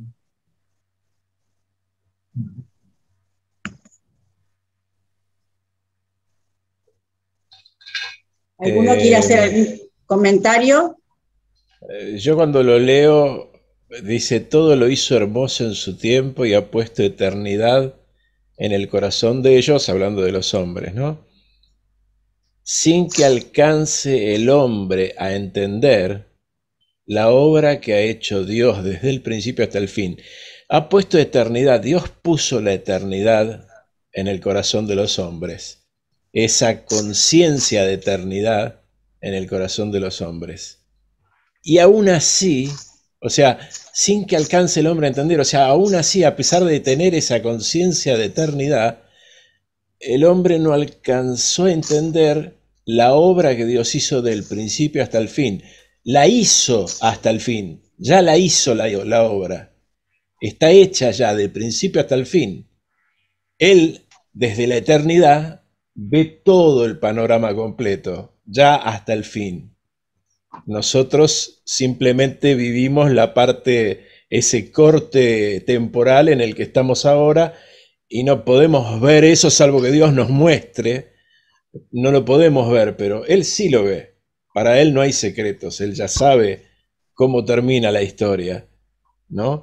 Speaker 1: ¿Alguno quiere hacer algún comentario?
Speaker 5: Yo cuando lo leo, dice, todo lo hizo hermoso en su tiempo y ha puesto eternidad en el corazón de ellos, hablando de los hombres, ¿no? Sin que alcance el hombre a entender la obra que ha hecho Dios desde el principio hasta el fin. Ha puesto eternidad, Dios puso la eternidad en el corazón de los hombres. Esa conciencia de eternidad en el corazón de los hombres. Y aún así, o sea, sin que alcance el hombre a entender, o sea, aún así, a pesar de tener esa conciencia de eternidad, el hombre no alcanzó a entender la obra que Dios hizo del principio hasta el fin. La hizo hasta el fin, ya la hizo la obra. Está hecha ya del principio hasta el fin. Él, desde la eternidad, ve todo el panorama completo, ya hasta el fin. Nosotros simplemente vivimos la parte, ese corte temporal en el que estamos ahora, y no podemos ver eso salvo que Dios nos muestre. No lo podemos ver, pero Él sí lo ve. Para Él no hay secretos, Él ya sabe cómo termina la historia, ¿no?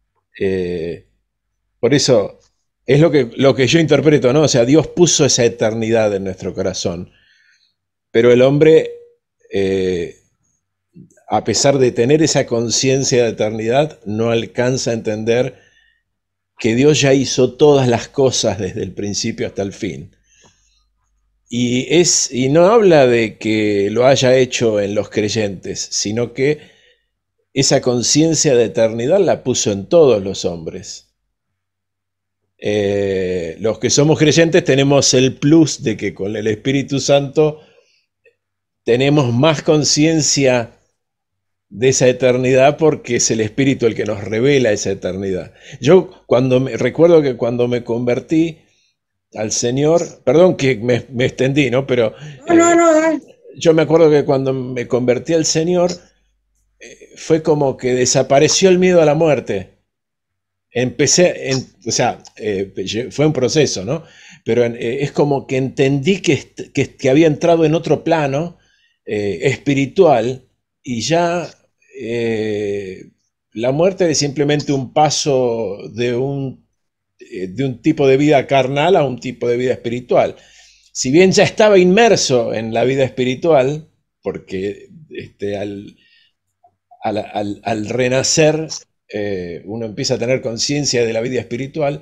Speaker 5: Por eso es lo que yo interpreto, ¿no? O sea, Dios puso esa eternidad en nuestro corazón, pero el hombre, a pesar de tener esa conciencia de eternidad, no alcanza a entender que Dios ya hizo todas las cosas desde el principio hasta el fin. Y no habla de que lo haya hecho en los creyentes, sino que esa conciencia de eternidad la puso en todos los hombres. los que somos creyentes tenemos el plus de que con el Espíritu Santo tenemos más conciencia de esa eternidad porque es el Espíritu el que nos revela esa eternidad. Yo recuerdo que cuando me convertí al Señor, perdón que me extendí, ¿no? Pero
Speaker 1: No.
Speaker 5: yo me acuerdo que cuando me convertí al Señor fue como que desapareció el miedo a la muerte. Fue un proceso, ¿no? Pero es como que entendí que había entrado en otro plano espiritual y ya la muerte es simplemente un paso de un tipo de vida carnal a un tipo de vida espiritual. Si bien ya estaba inmerso en la vida espiritual, porque al renacer uno empieza a tener conciencia de la vida espiritual,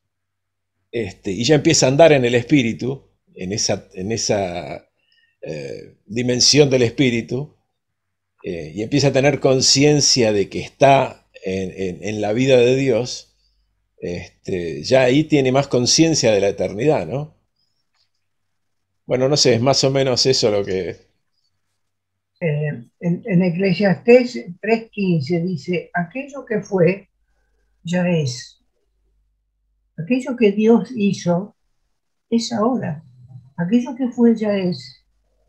Speaker 5: y ya empieza a andar en el espíritu, en esa dimensión del espíritu, y empieza a tener conciencia de que está en la vida de Dios, ya ahí tiene más conciencia de la eternidad, ¿no? Bueno, no sé, es más o menos eso lo que...
Speaker 2: En Eclesiastés 3:15 dice, aquello que fue, ya es. Aquello que Dios hizo, es ahora. Aquello que fue, ya es.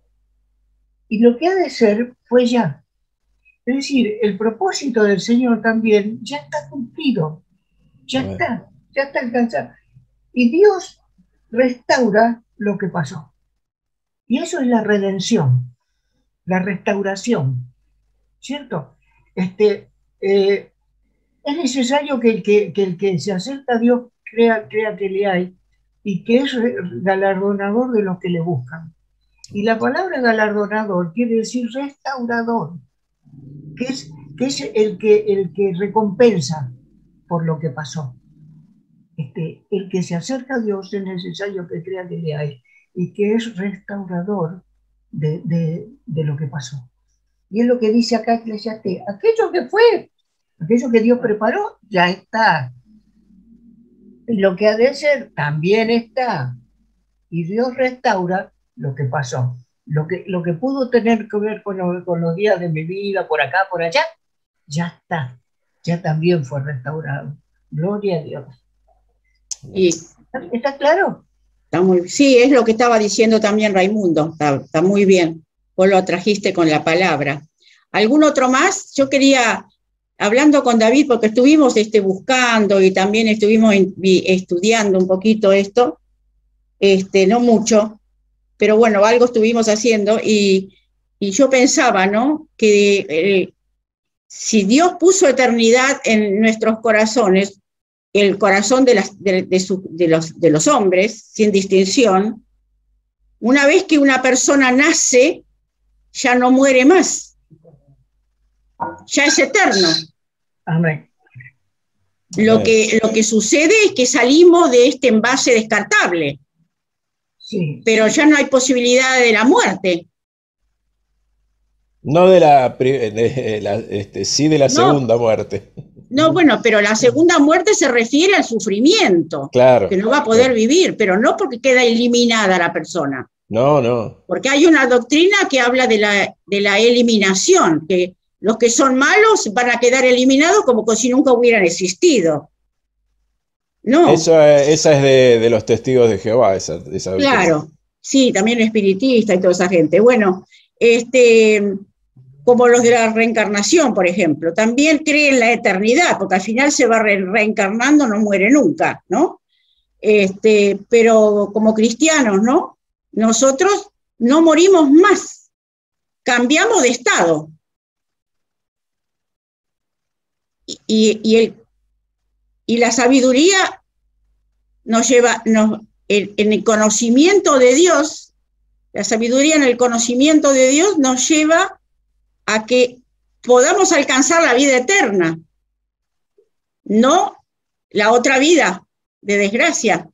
Speaker 2: Y lo que ha de ser, fue ya. Es decir, el propósito del Señor también ya está cumplido. Ya está alcanzado. Y Dios restaura lo que pasó. Y eso es la redención, la restauración, ¿cierto? Es necesario que el que se acerca a Dios crea que le hay y que es galardonador de los que le buscan. Y la palabra galardonador quiere decir restaurador, que es el que recompensa por lo que pasó. El que se acerca a Dios es necesario que crea que le hay y que es restaurador de lo que pasó. Y es lo que dice acá Eclesiastés, aquello que fue, aquello que Dios preparó, ya está. Y lo que ha de ser, también está. Y Dios restaura lo que pasó. Lo que pudo tener que ver con los días de mi vida, por acá, por allá, ya está. Ya también fue restaurado. Gloria a Dios.
Speaker 1: Y
Speaker 2: ¿Está claro?
Speaker 1: sí, es lo que estaba diciendo también Raimundo, está muy bien, vos lo trajiste con la palabra. ¿Algún otro más? Yo quería, hablando con David, porque estuvimos buscando y también estuvimos estudiando un poquito esto, no mucho, pero bueno, algo estuvimos haciendo y yo pensaba, ¿no? Que si Dios puso eternidad en nuestros corazones, el corazón de los hombres, sin distinción, una vez que una persona nace, ya no muere más. Ya es eterno.
Speaker 2: Amén.
Speaker 1: Lo que sucede es que salimos de este envase descartable.
Speaker 2: Sí.
Speaker 1: Pero ya no hay posibilidad de la muerte.
Speaker 5: No sí de la segunda muerte.
Speaker 1: No, bueno, pero la segunda muerte se refiere al sufrimiento,
Speaker 5: claro,
Speaker 1: que no va a poder vivir, pero no porque queda eliminada la persona.
Speaker 5: No.
Speaker 1: Porque hay una doctrina que habla de la eliminación, que los que son malos van a quedar eliminados como si nunca hubieran existido. No.
Speaker 5: Esa es de los testigos de Jehová, esa
Speaker 1: claro, sí, también espiritista y toda esa gente. Bueno, como los de la reencarnación, por ejemplo, también creen en la eternidad, porque al final se va reencarnando, no muere nunca, ¿no? Pero como cristianos, ¿no? Nosotros no morimos más, cambiamos de estado. Y la sabiduría nos lleva, en el conocimiento de Dios, la sabiduría en el conocimiento de Dios nos lleva a que podamos alcanzar la vida eterna, no la otra vida de desgracia,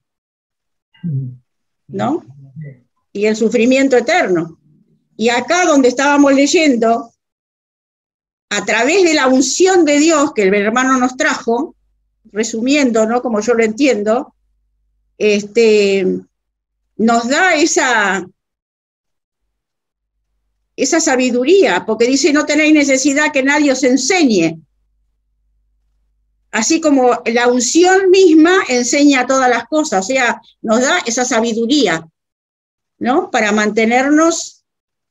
Speaker 1: ¿no? Y el sufrimiento eterno. Y acá donde estábamos leyendo, a través de la unción de Dios que el hermano nos trajo, resumiendo, ¿no? Como yo lo entiendo, nos da esa sabiduría, porque dice, no tenéis necesidad que nadie os enseñe. Así como la unción misma enseña todas las cosas, o sea, nos da esa sabiduría, ¿no? Para mantenernos,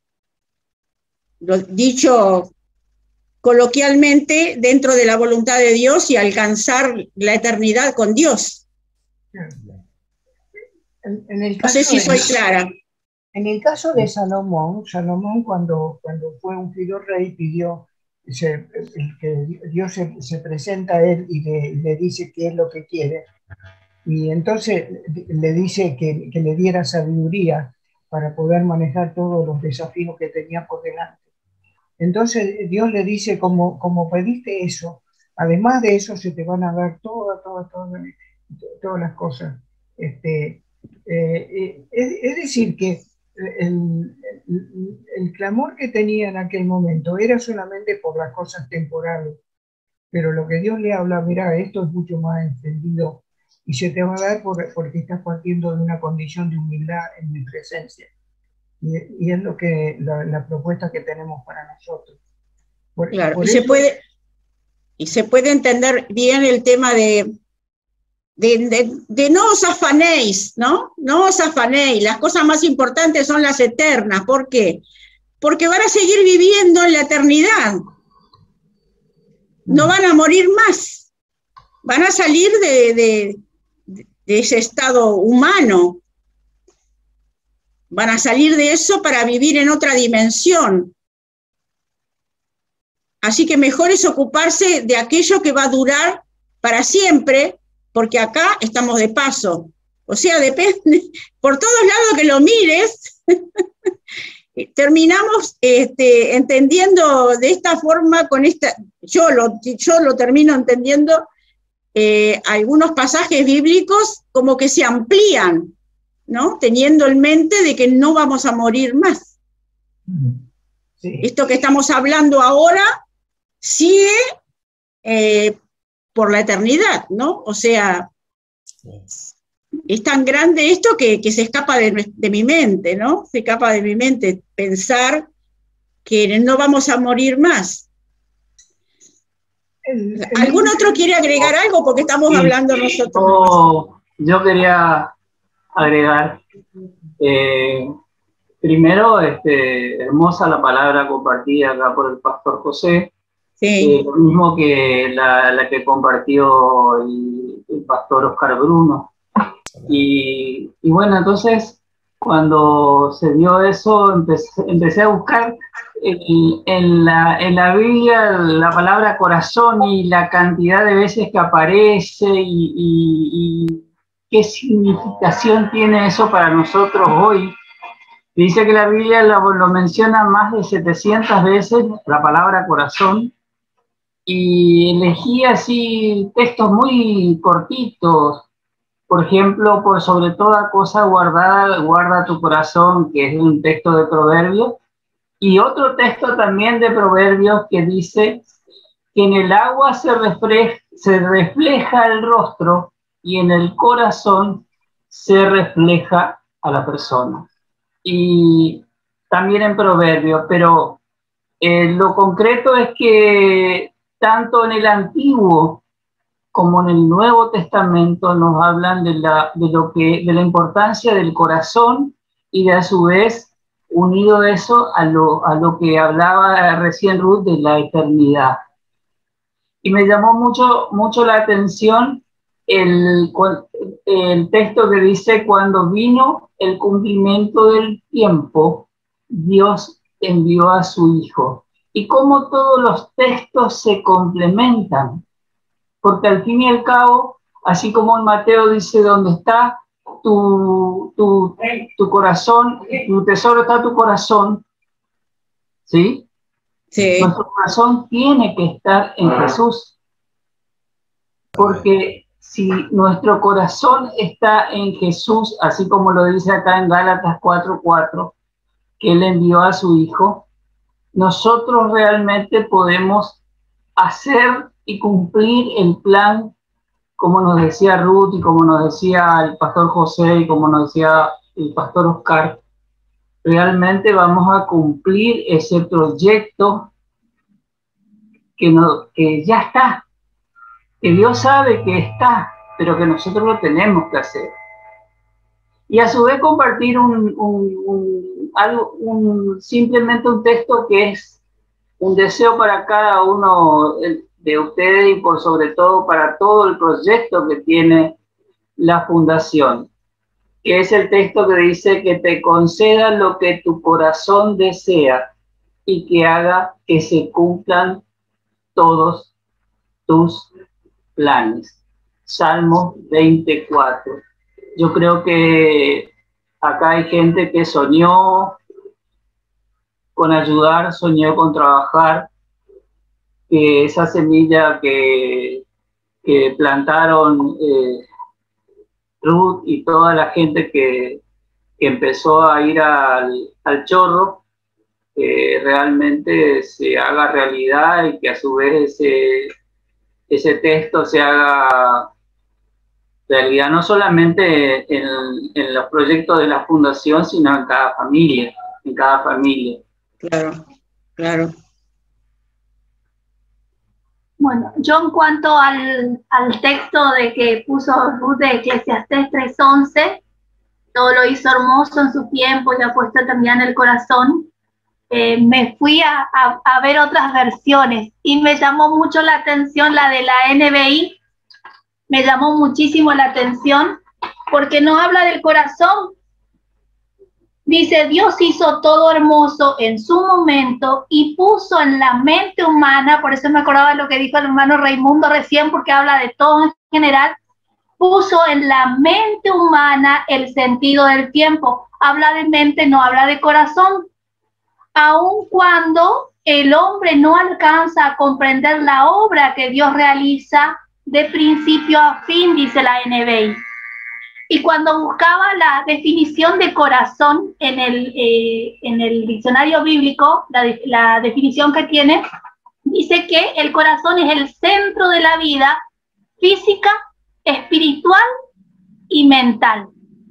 Speaker 1: lo dicho coloquialmente, dentro de la voluntad de Dios y alcanzar la eternidad con Dios. No sé si soy clara.
Speaker 2: En el caso de Salomón, cuando fue ungido rey pidió que Dios se presenta a él y le dice qué es lo que quiere. Y entonces le dice que le diera sabiduría para poder manejar todos los desafíos que tenía por delante. Entonces Dios le dice, como pediste eso, además de eso se te van a dar todas las cosas. Es decir, que el clamor que tenía en aquel momento era solamente por las cosas temporales, pero lo que Dios le habla, mira, esto es mucho más extendido y se te va a dar porque estás partiendo de una condición de humildad en mi presencia. Y es lo que la propuesta que tenemos para nosotros.
Speaker 1: Claro, y se puede entender bien el tema de no os afanéis, ¿no? No os afanéis, las cosas más importantes son las eternas. ¿Por qué? Porque van a seguir viviendo en la eternidad. No van a morir más. Van a salir de ese estado humano. Van a salir de eso para vivir en otra dimensión. Así que mejor es ocuparse de aquello que va a durar para siempre, porque acá estamos de paso. O sea, depende, por todos lados que lo mires, terminamos entendiendo de esta forma, yo lo termino entendiendo, algunos pasajes bíblicos como que se amplían, ¿no? Teniendo en mente de que no vamos a morir más. Sí. Esto que estamos hablando ahora sigue por la eternidad, ¿no? O sea, es tan grande esto que se escapa de mi mente, ¿no? Se escapa de mi mente pensar que no vamos a morir más. ¿Algún otro quiere agregar algo? Porque estamos hablando nosotros.
Speaker 6: Yo quería agregar, primero, hermosa la palabra compartida acá por el pastor José, sí. Lo mismo que la que compartió el pastor Oscar Bruno. Y bueno, entonces, cuando se dio eso, empecé a buscar en la Biblia la palabra corazón y la cantidad de veces que aparece y qué significación tiene eso para nosotros hoy. Dice que la Biblia lo menciona más de 700 veces, la palabra corazón, y elegí así textos muy cortitos. Por ejemplo, por sobre toda cosa guardada, guarda tu corazón, que es un texto de Proverbios, y otro texto también de Proverbios que dice que en el agua se refleja el rostro y en el corazón se refleja a la persona. Y también en Proverbios, pero lo concreto es que tanto en el Antiguo como en el Nuevo Testamento nos hablan de la importancia del corazón y de a su vez unido eso a lo que hablaba recién Ruth de la eternidad. Y me llamó mucho la atención el texto que dice: cuando vino el cumplimiento del tiempo, Dios envió a su Hijo. Y cómo todos los textos se complementan, porque al fin y al cabo, así como en Mateo dice, donde está tu corazón, tu tesoro está tu corazón, ¿sí? Sí. Nuestro corazón tiene que estar en Jesús, porque si nuestro corazón está en Jesús, así como lo dice acá en Gálatas 4:4, que Él envió a su Hijo, nosotros realmente podemos hacer y cumplir el plan como nos decía Ruth y como nos decía el pastor José y como nos decía el pastor Oscar, realmente vamos a cumplir ese proyecto que ya está, que Dios sabe que está, pero que nosotros lo tenemos que hacer. Y a su vez compartir simplemente un texto que es un deseo para cada uno de ustedes y por sobre todo para todo el proyecto que tiene la fundación, que es el texto que dice que te conceda lo que tu corazón desea y que haga que se cumplan todos tus planes. Salmo 24. Yo creo que acá hay gente que soñó con ayudar, soñó con trabajar, que esa semilla que plantaron Ruth y toda la gente que empezó a ir al chorro, realmente se haga realidad y que a su vez ese texto se haga realidad no solamente en los proyectos de la fundación, sino en cada familia,
Speaker 1: Claro, claro.
Speaker 4: Bueno, yo en cuanto al texto de que puso Ruth de Eclesiastés 3:11, todo lo hizo hermoso en su tiempo y ha puesto también en el corazón, me fui a ver otras versiones y me llamó mucho la atención la de la NBI. Me llamó muchísimo la atención porque no habla del corazón. Dice, Dios hizo todo hermoso en su momento y puso en la mente humana, por eso me acordaba de lo que dijo el hermano Raimundo recién, porque habla de todo en general, puso en la mente humana el sentido del tiempo. Habla de mente, no habla de corazón. Aun cuando el hombre no alcanza a comprender la obra que Dios realiza de principio a fin, dice la NBI. Y cuando buscaba la definición de corazón en el diccionario bíblico, la definición que tiene, dice que el corazón es el centro de la vida física, espiritual y mental.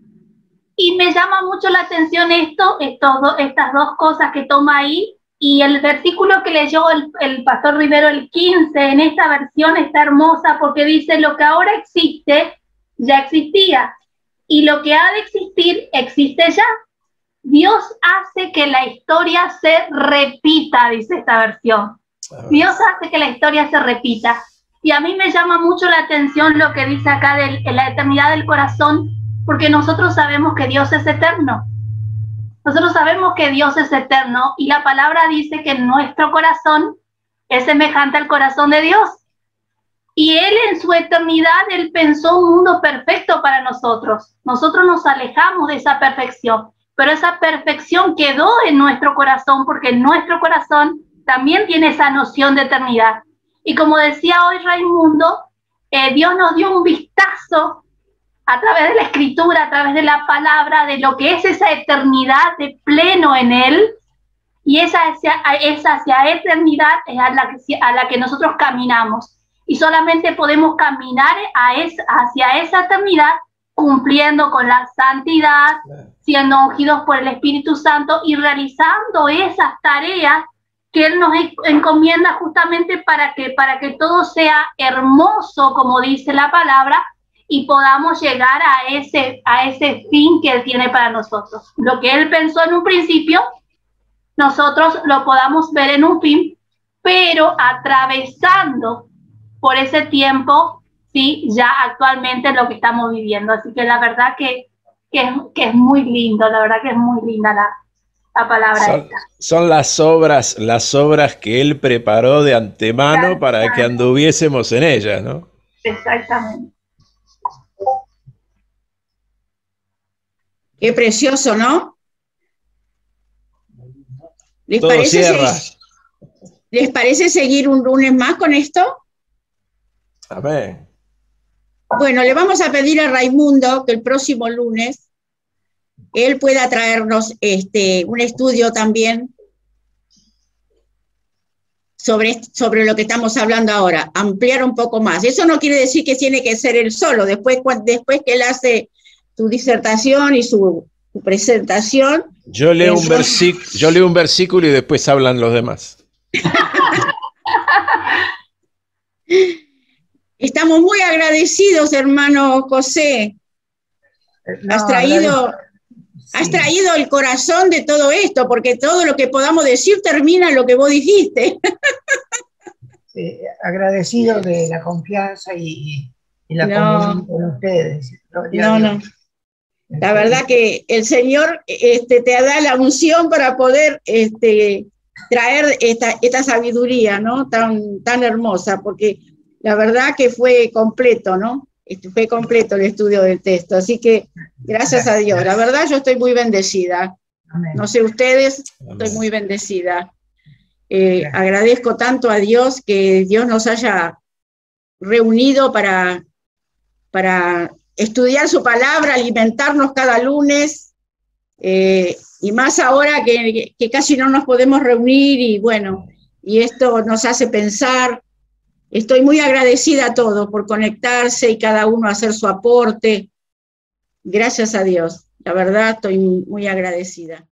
Speaker 4: Y me llama mucho la atención estas dos cosas que toma ahí. Y el versículo que leyó el pastor Rivero, el 15, en esta versión está hermosa porque dice, lo que ahora existe, ya existía. Y lo que ha de existir, existe ya. Dios hace que la historia se repita, dice esta versión. Dios hace que la historia se repita. Y a mí me llama mucho la atención lo que dice acá de la eternidad del corazón, porque nosotros sabemos que Dios es eterno. Nosotros sabemos que Dios es eterno y la palabra dice que nuestro corazón es semejante al corazón de Dios. Y Él en su eternidad, Él pensó un mundo perfecto para nosotros. Nosotros nos alejamos de esa perfección, pero esa perfección quedó en nuestro corazón porque nuestro corazón también tiene esa noción de eternidad. Y como decía hoy Raimundo, Dios nos dio un vistazo a través de la escritura, a través de la palabra, de lo que es esa eternidad de pleno en Él, y esa hacia eternidad es a la que nosotros caminamos, y solamente podemos caminar hacia esa eternidad cumpliendo con la santidad, siendo ungidos por el Espíritu Santo y realizando esas tareas que Él nos encomienda justamente para que todo sea hermoso, como dice la palabra, y podamos llegar a ese fin que Él tiene para nosotros. Lo que Él pensó en un principio, nosotros lo podamos ver en un fin, pero atravesando por ese tiempo, sí, ya actualmente lo que estamos viviendo. Así que la verdad que es muy lindo, la verdad que es muy linda la palabra esta.
Speaker 5: Son las obras que Él preparó de antemano para que anduviésemos en ellas, ¿no?
Speaker 4: Exactamente.
Speaker 1: Qué precioso, ¿no? ¿Les parece seguir un lunes más con esto?
Speaker 5: A ver.
Speaker 1: Bueno, le vamos a pedir a Raimundo que el próximo lunes él pueda traernos un estudio también sobre lo que estamos hablando ahora, ampliar un poco más. Eso no quiere decir que tiene que ser él solo, después que él hace su disertación y su presentación.
Speaker 5: Yo leo un versículo y después hablan los demás.
Speaker 1: Estamos muy agradecidos, hermano José. Has traído el corazón de todo esto, porque todo lo que podamos decir termina en lo que vos dijiste.
Speaker 2: Sí, agradecido de la confianza y la comunión con ustedes.
Speaker 1: No. La verdad que el Señor te da la unción para poder traer esta sabiduría, ¿no? Tan hermosa, porque la verdad que fue completo, ¿no? Fue completo el estudio del texto, así que gracias a Dios. La verdad yo estoy muy bendecida.
Speaker 2: Amén.
Speaker 1: No sé ustedes, estoy muy bendecida. Agradezco tanto a Dios que Dios nos haya reunido para estudiar su palabra, alimentarnos cada lunes, y más ahora que casi no nos podemos reunir, y bueno, y esto nos hace pensar. Estoy muy agradecida a todos por conectarse y cada uno hacer su aporte. Gracias a Dios, la verdad estoy muy agradecida.